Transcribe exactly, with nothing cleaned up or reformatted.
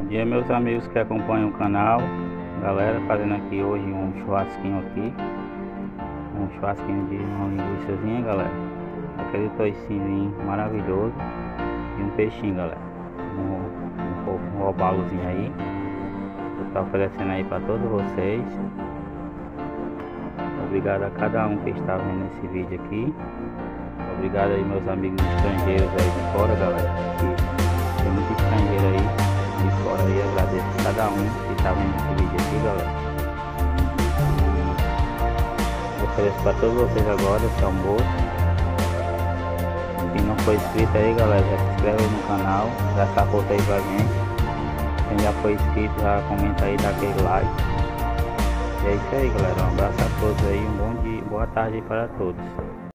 E aí, meus amigos que acompanham o canal, galera, fazendo aqui hoje um churrasquinho aqui, um churrasquinho de uma linguiçazinha, galera, aquele toicinho maravilhoso e um peixinho, galera, um, um, um robalozinho aí, eu tô oferecendo aí para todos vocês. Obrigado a cada um que está vendo esse vídeo aqui. Obrigado aí meus amigos estrangeiros aí de fora, galera, que tem muito estrangeiro aí de fora aí. Agradeço a cada um que está vendo esse vídeo aqui, galera. Eu ofereço para todos vocês agora esse almoço. Quem não foi inscrito aí, galera, já se inscreve aí no canal, dá essa força aí pra gente. Quem já foi inscrito, já comenta aí, dá aquele like. E é isso aí, galera, um abraço a todos aí, um bom dia, boa tarde para todos.